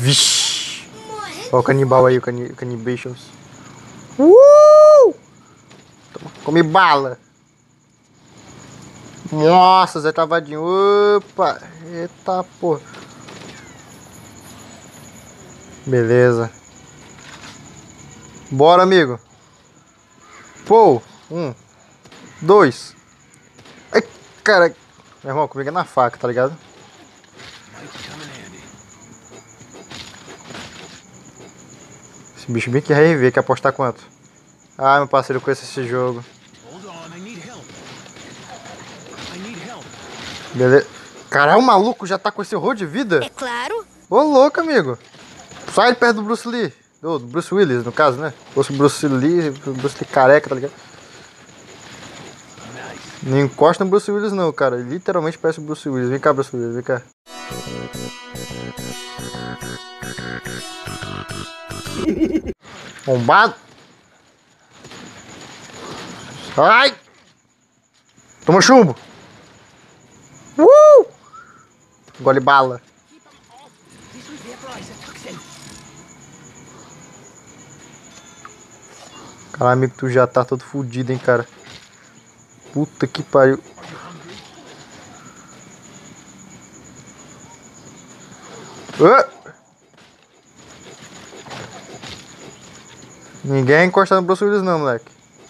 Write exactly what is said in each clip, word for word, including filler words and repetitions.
Vixe. Olha o canibal aí, o cani canibations. Uh! Toma, come bala. Nossa, Zé Travadinho. Opa. Eita porra. Beleza. Bora, amigo. Pô. Um. Dois. Ai, cara. Meu irmão, comigo é na faca, tá ligado? Esse bicho bem que vai ver, quer apostar quanto? Ah, meu parceiro, eu conheço esse jogo. Beleza. Caralho, o maluco já tá com esse horror de vida? É claro. Ô, louco, amigo. Sai de perto do Bruce Lee. Do Bruce Willis, no caso, né? Fosse o Bruce Lee, Bruce Lee careca, tá ligado? Não encosta no Bruce Willis não, cara. Ele literalmente parece o Bruce Willis. Vem cá, Bruce Willis, vem cá. Bombado. Ai! Toma chumbo. Uh! Gole bala. Caralho, amigo, tu já tá todo fudido, hein, cara. Puta que pariu. Uh! Ninguém encosta no Bruce Willis não, moleque.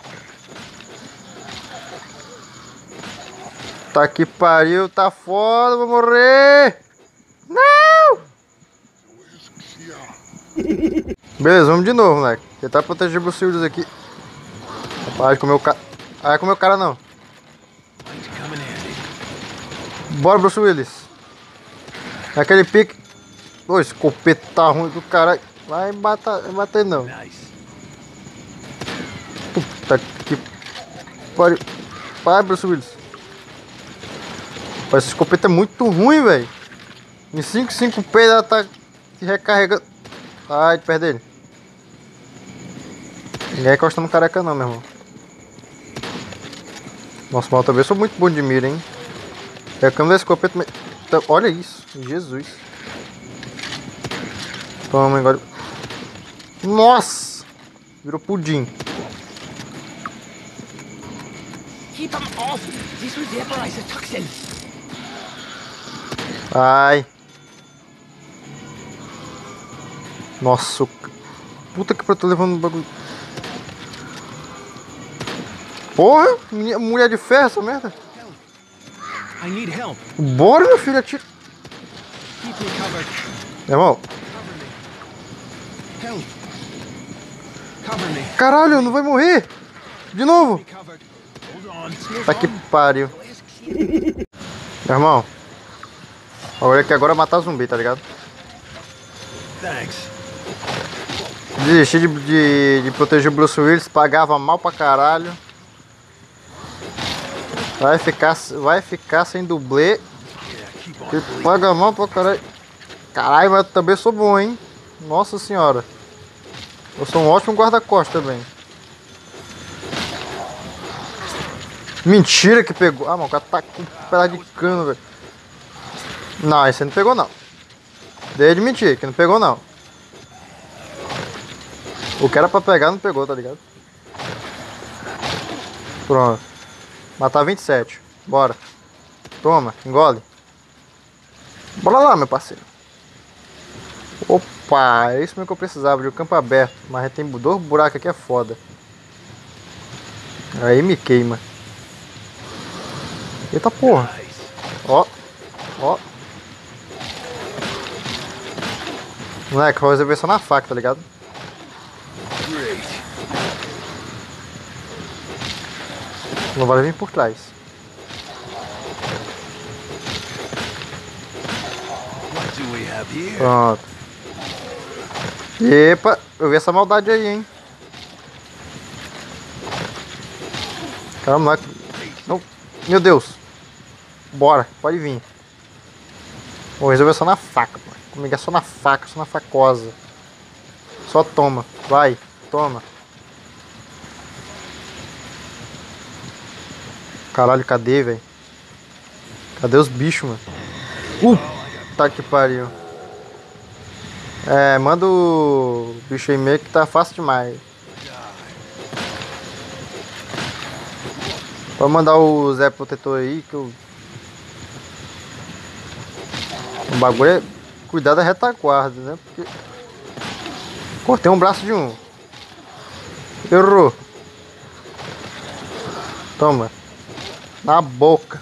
Tá que pariu, tá foda, vou morrer. Não! Beleza, vamos de novo, moleque. Tentar proteger o Bruce Willis aqui. Rapaz, comer o cara. Ah, comer o cara não. Bora, Bruce Willis. Naquele pique. Ô, esse escopeta tá ruim do caralho. Vai bater, vai bater não. Puta que pariu. Vai, Bruce Willis. Esse escopeta é muito ruim, velho. Em cinco, cinco P ela tá se recarregando. Ai, de perto dele. Ninguém encosta no careca não, meu irmão. Nossa, mas eu também sou muito bom de mira, hein. É a câmera da escopeta, mas... Olha isso, Jesus. Toma, agora. Nossa! Virou pudim. Ai. Nossa, puta que eu tô levando um bagulho. Porra, mulher de ferro essa merda. Bora, meu filho, atira. Meu irmão. Caralho, não vai morrer. De novo. Tá que pariu. Meu irmão. Olha que agora é matar zumbi, tá ligado? Desisti de, de, de proteger o Bruce Willis, pagava mal pra caralho. Vai ficar, vai ficar sem dublê. E paga mal pra caralho. Caralho, mas eu também sou bom, hein? Nossa senhora. Eu sou um ótimo guarda-costas também. Mentira que pegou. Ah, mano, o cara tá com um pedaço de cano, velho. Não, esse não pegou não. Dei de mentir, que não pegou não. O que era pra pegar não pegou, tá ligado? Pronto. Matar vinte e sete. Bora. Toma, engole. Bora lá, meu parceiro. Opa, é isso mesmo que eu precisava, de um campo aberto. Mas tem dois buracos aqui, é foda. Aí me queima. Eita porra. Ó. Ó. Moleque, vou resolver só na faca, tá ligado? Não vai vir por trás. Pronto. Epa, eu vi essa maldade aí, hein? Caramba, moleque. Não. Meu Deus. Bora, pode vir. Vou resolver só na faca, mano. Comigo é só na faca, só na facosa. Só toma, vai, toma. Caralho, cadê, velho? Cadê os bichos, mano? Uh, tá que pariu. É, manda o bicho aí meio que tá fácil demais. Pode mandar o Zé Protetor aí que eu... O bagulho é cuidar da retaguarda, né? Porque... Cortei um braço de um. Errou. Toma. Na boca.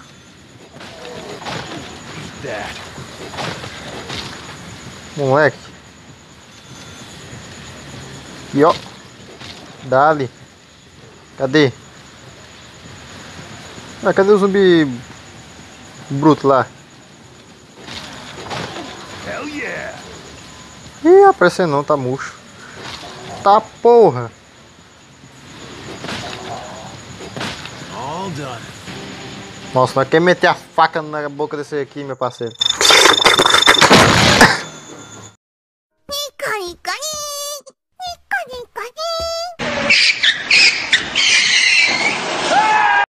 Moleque. E ó. Dali. Cadê? Ah, cadê o zumbi bruto lá? Hell yeah. Ih, apareceu não, tá murcho. Tá porra. All done. Nossa, nós quer meter a faca na boca desse aqui, meu parceiro. Nico, Nico, Nico, Nico, Nico.